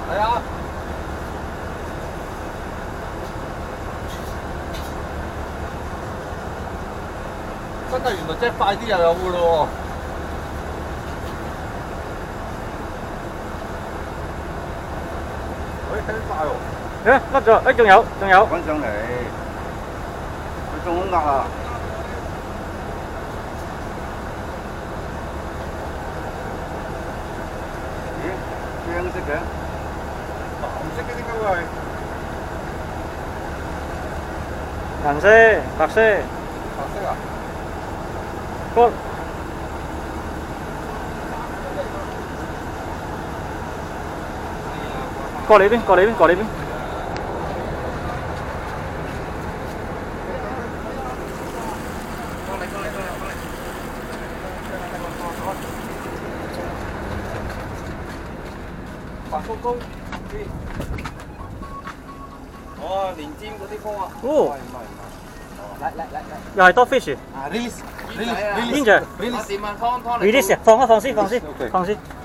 係啊。真係原來即係快啲又有㗎咯喎！喂，睇得快喎！ 誒，甩咗，誒，仲有，仲有。 揾上嚟，佢中空壓啊！咦，青色嘅？ 藍色嘅點解會係？ 銀色、白色。 白色啊？ 過過嚟邊，過嚟邊，過嚟邊。 白高高啲。哦，連尖嗰啲風啊！ 哦， 唔係。嚟。 又係多 fish。 啊 release 邊隻 release ？release 放一放先，放先， OK 放先。